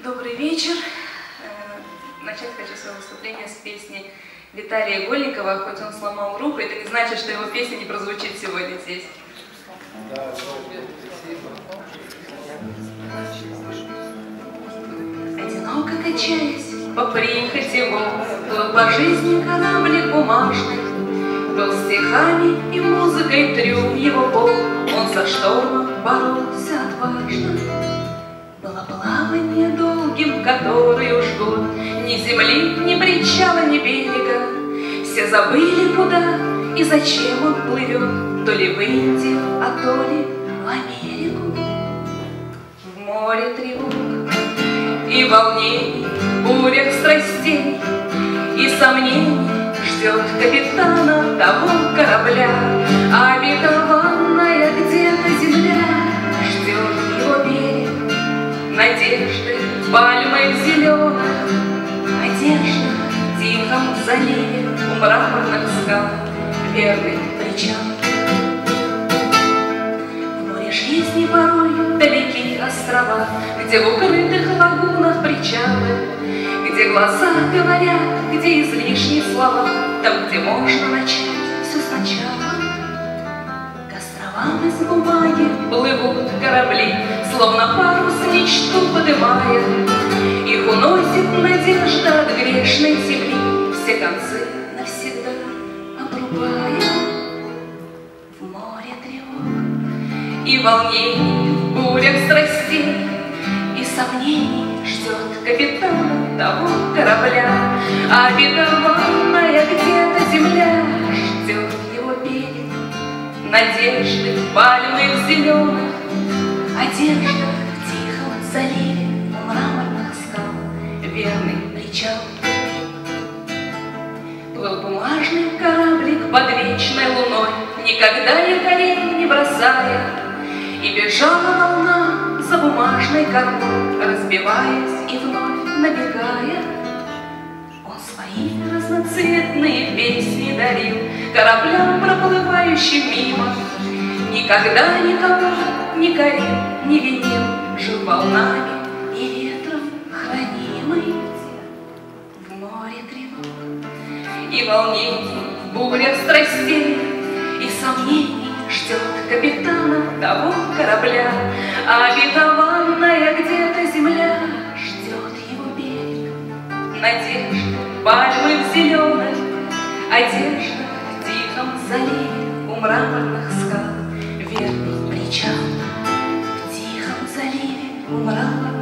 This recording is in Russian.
Добрый вечер. Начать хочу свое выступление с песни Виталия Игольникова. Хоть он сломал руку, это не значит, что его песня не прозвучит сегодня здесь. Одиноко качаясь по прихоти волн, плыл по жизни кораблик бумажный, был стихами и музыкой трюм его пол, он со штормом боролся отважно. Было плавание долгим, который уж год, ни земли, ни причала, ни берега. Все забыли, куда и зачем он плывет, то ли в Индию, а то ли в Америку. В море тревог и волнений, бурях страстей и сомнений ждет капитана того корабля, обетованная где-то земля ждет его берег. Надежды пальмы зеленых, одежда в тихом заливе у мраморных скал верный причал. В море жизни порой далеки острова, где в укрытых лагунах причалы, где глаза говорят, где излишние слова, там, где можно начать все сначала. К островам из бумаги плывут корабли, словно парус мечту подымая, их уносит надежда от грешной земли, все концы навсегда обрубая. В море тревог и волнений, в бурях страстей и сомнений ждет капитана того корабля, обетованная где-то земля ждет его берег. Надежды пальмы зеленых, одежда в тихом заливе у мраморных скал верный причал. Плыл бумажный кораблик под вечной луной, никогда якорей не бросая, и бежала волна за бумажной кормой, разбиваясь и вновь набегая. Он свои разноцветные песни дарил кораблям, проплывающим мимо, никогда никого не корил, не винил, жил волнами и ветром хранимый. В море тревог и волнений, в бурях страстей и сомнений ждет капитана того корабля, обетованная где-то земля ждет его берег. Надежда пальмы в зеленых, одежда в тихом заливе у мраморных скал верный причал. В тихом заливе у мраморных